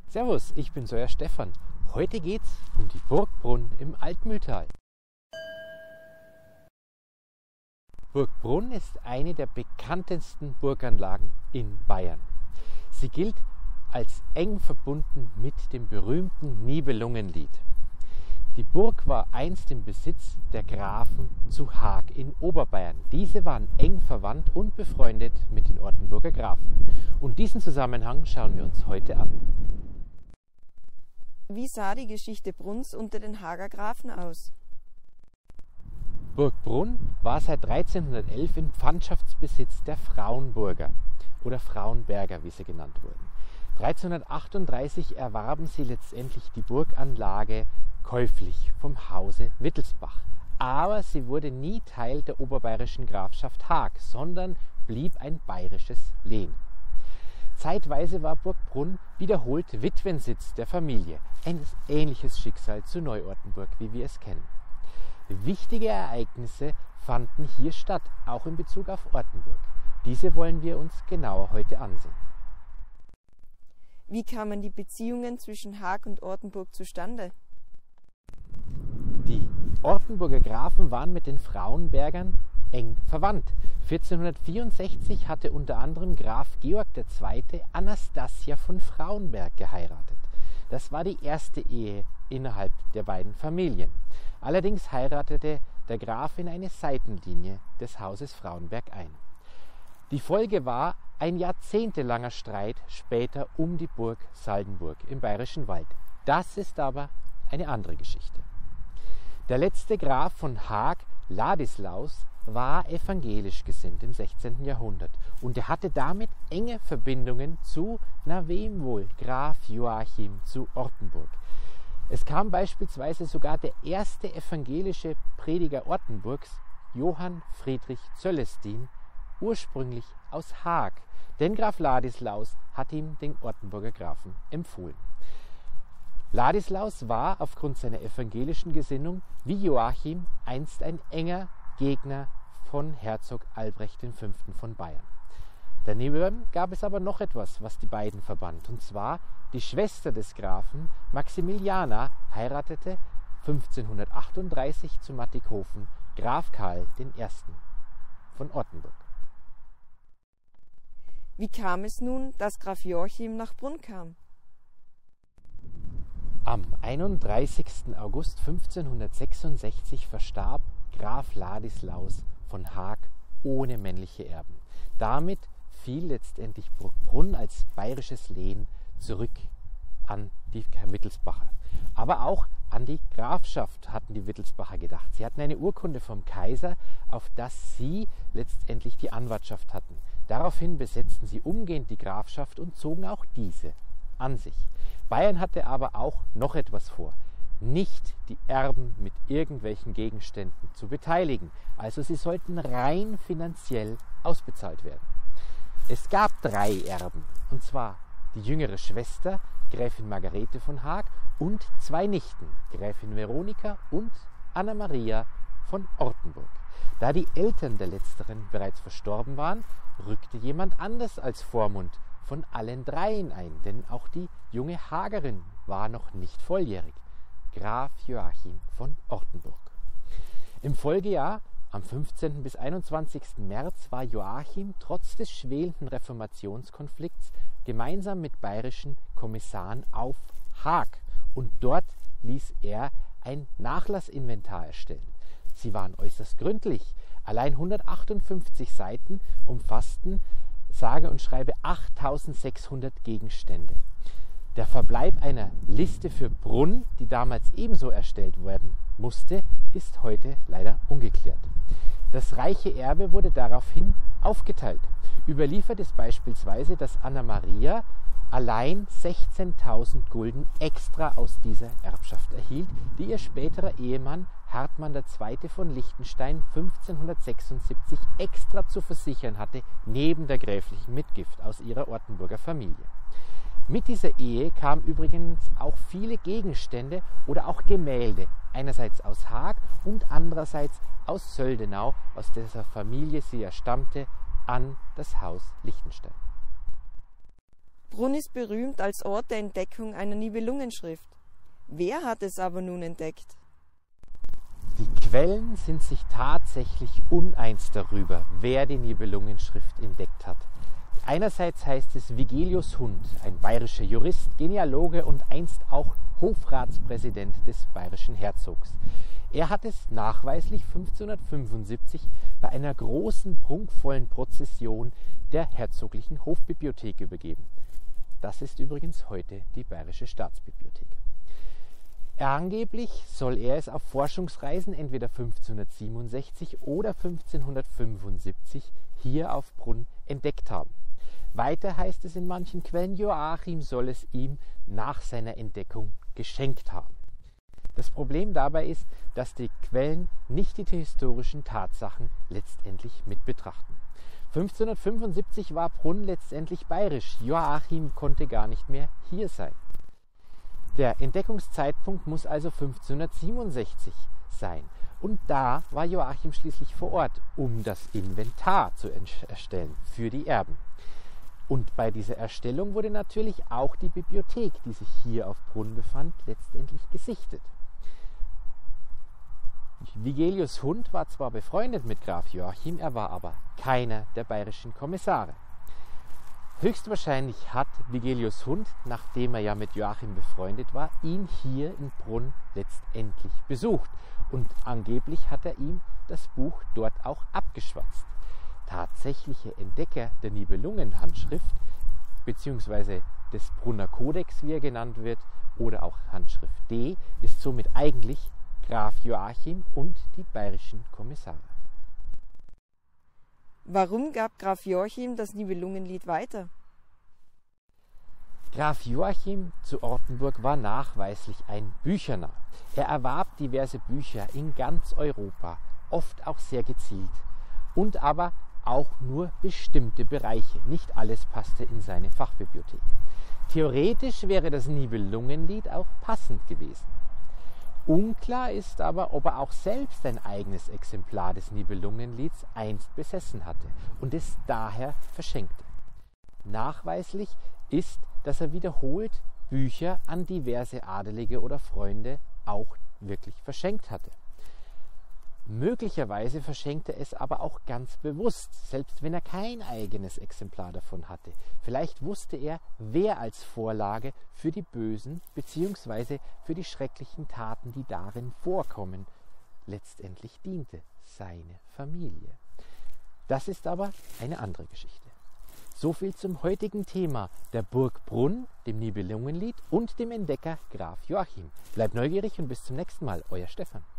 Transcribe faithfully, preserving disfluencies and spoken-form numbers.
Servus, ich bin's, euer Stefan. Heute geht's um die Burg Brunn im Altmühltal. Burg Brunn ist eine der bekanntesten Burganlagen in Bayern. Sie gilt als eng verbunden mit dem berühmten Nibelungenlied. Die Burg war einst im Besitz der Grafen zu Haag in Oberbayern. Diese waren eng verwandt und befreundet mit den Ortenburger Grafen. Und diesen Zusammenhang schauen wir uns heute an. Wie sah die Geschichte Brunns unter den Haager Grafen aus? Burg Brunn war seit dreizehnhundertelf im Pfandschaftsbesitz der Frauenburger oder Frauenberger, wie sie genannt wurden. dreizehnhundertachtunddreißig erwarben sie letztendlich die Burganlage käuflich vom Hause Wittelsbach. Aber sie wurde nie Teil der oberbayerischen Grafschaft Haag, sondern blieb ein bayerisches Lehen. Zeitweise war Burg Brunn wiederholt Witwensitz der Familie. Ein ähnliches Schicksal zu Neu-Ortenburg, wie wir es kennen. Wichtige Ereignisse fanden hier statt, auch in Bezug auf Ortenburg. Diese wollen wir uns genauer heute ansehen. Wie kamen die Beziehungen zwischen Haag und Ortenburg zustande? Die Ortenburger Grafen waren mit den Frauenbergern eng verwandt. vierzehnhundertvierundsechzig hatte unter anderem Graf Georg der Zweite Anastasia von Frauenberg geheiratet. Das war die erste Ehe innerhalb der beiden Familien. Allerdings heiratete der Graf in eine Seitenlinie des Hauses Frauenberg ein. Die Folge war ein jahrzehntelanger Streit später um die Burg Saldenburg im Bayerischen Wald. Das ist aber eine andere Geschichte. Der letzte Graf von Haag, Ladislaus, war evangelisch gesinnt im sechzehnten Jahrhundert und er hatte damit enge Verbindungen zu, na wem wohl, Graf Joachim zu Ortenburg. Es kam beispielsweise sogar der erste evangelische Prediger Ortenburgs, Johann Friedrich Zöllestin, ursprünglich aus Haag, denn Graf Ladislaus hat ihm den Ortenburger Grafen empfohlen. Ladislaus war aufgrund seiner evangelischen Gesinnung wie Joachim einst ein enger Gegner von Herzog Albrecht der Fünfte von Bayern. Daneben gab es aber noch etwas, was die beiden verband, und zwar die Schwester des Grafen, Maximiliana, heiratete fünfzehnhundertachtunddreißig zu Mattighofen Graf Karl der Erste von Ortenburg. Wie kam es nun, dass Graf Joachim nach Brunn kam? Am einunddreißigsten August fünfzehnhundertsechsundsechzig verstarb Graf Ladislaus von Haag ohne männliche Erben. Damit fiel letztendlich Burg Brunn als bayerisches Lehen zurück an die Wittelsbacher. Aber auch an die Grafschaft hatten die Wittelsbacher gedacht. Sie hatten eine Urkunde vom Kaiser, auf das sie letztendlich die Anwartschaft hatten. Daraufhin besetzten sie umgehend die Grafschaft und zogen auch diese an sich. Bayern hatte aber auch noch etwas vor: nicht die Erben mit irgendwelchen Gegenständen zu beteiligen. Also sie sollten rein finanziell ausbezahlt werden. Es gab drei Erben, und zwar die jüngere Schwester, Gräfin Margarete von Haag, und zwei Nichten, Gräfin Veronika und Anna Maria von Ortenburg. Da die Eltern der Letzteren bereits verstorben waren, rückte jemand anders als Vormund von allen dreien ein, denn auch die junge Haagerin war noch nicht volljährig, Graf Joachim von Ortenburg. Im Folgejahr, am fünfzehnten bis einundzwanzigsten März, war Joachim trotz des schwelenden Reformationskonflikts gemeinsam mit bayerischen Kommissaren auf Haag, und dort ließ er ein Nachlassinventar erstellen. Sie waren äußerst gründlich. Allein hundertachtundfünfzig Seiten umfassten sage und schreibe achttausendsechshundert Gegenstände. Der Verbleib einer Liste für Brunn, die damals ebenso erstellt werden musste, ist heute leider ungeklärt. Das reiche Erbe wurde daraufhin aufgeteilt. Überliefert ist beispielsweise, dass Anna Maria allein sechzehntausend Gulden extra aus dieser Erbschaft erhielt, die ihr späterer Ehemann Hartmann der Zweite von Liechtenstein fünfzehnhundertsechsundsiebzig extra zu versichern hatte, neben der gräflichen Mitgift aus ihrer Ortenburger Familie. Mit dieser Ehe kamen übrigens auch viele Gegenstände oder auch Gemälde, einerseits aus Haag und andererseits aus Söldenau, aus dieser Familie sie ja stammte, an das Haus Liechtenstein. Brunn ist berühmt als Ort der Entdeckung einer Nibelungenschrift. Wer hat es aber nun entdeckt? Die Quellen sind sich tatsächlich uneins darüber, wer die Nibelungenschrift entdeckt hat. Einerseits heißt es Vigelius Hund, ein bayerischer Jurist, Genealoge und einst auch Hofratspräsident des bayerischen Herzogs. Er hat es nachweislich fünfzehnhundertfünfundsiebzig bei einer großen, prunkvollen Prozession der herzoglichen Hofbibliothek übergeben. Das ist übrigens heute die Bayerische Staatsbibliothek. Angeblich soll er es auf Forschungsreisen entweder fünfzehnhundertsiebenundsechzig oder fünfzehnhundertfünfundsiebzig hier auf Brunn entdeckt haben. Weiter heißt es in manchen Quellen, Joachim soll es ihm nach seiner Entdeckung geschenkt haben. Das Problem dabei ist, dass die Quellen nicht die historischen Tatsachen letztendlich mit betrachten. fünfzehnhundertfünfundsiebzig war Brunn letztendlich bayerisch. Joachim konnte gar nicht mehr hier sein. Der Entdeckungszeitpunkt muss also fünfzehnhundertsiebenundsechzig sein. Und da war Joachim schließlich vor Ort, um das Inventar zu erstellen für die Erben. Und bei dieser Erstellung wurde natürlich auch die Bibliothek, die sich hier auf Brunn befand, letztendlich gesichtet. Vigelius Hund war zwar befreundet mit Graf Joachim, er war aber keiner der bayerischen Kommissare. Höchstwahrscheinlich hat Vigelius Hund, nachdem er ja mit Joachim befreundet war, ihn hier in Brunn letztendlich besucht. Und angeblich hat er ihm das Buch dort auch abgeschwatzt. Tatsächliche Entdecker der Nibelungenhandschrift bzw. des Brunner Kodex, wie er genannt wird, oder auch Handschrift D, ist somit eigentlich Graf Joachim und die bayerischen Kommissare. Warum gab Graf Joachim das Nibelungenlied weiter? Graf Joachim zu Ortenburg war nachweislich ein Büchernarr. Er erwarb diverse Bücher in ganz Europa, oft auch sehr gezielt, und aber auch nur bestimmte Bereiche. Nicht alles passte in seine Fachbibliothek. Theoretisch wäre das Nibelungenlied auch passend gewesen. Unklar ist aber, ob er auch selbst ein eigenes Exemplar des Nibelungenlieds einst besessen hatte und es daher verschenkte. Nachweislich ist, dass er wiederholt Bücher an diverse Adelige oder Freunde auch wirklich verschenkt hatte. Möglicherweise verschenkte er es aber auch ganz bewusst, selbst wenn er kein eigenes Exemplar davon hatte. Vielleicht wusste er, wer als Vorlage für die bösen bzw. für die schrecklichen Taten, die darin vorkommen, letztendlich diente: seine Familie. Das ist aber eine andere Geschichte. Soviel zum heutigen Thema der Burg Brunn, dem Nibelungenlied und dem Entdecker Graf Joachim. Bleibt neugierig und bis zum nächsten Mal, euer Stefan.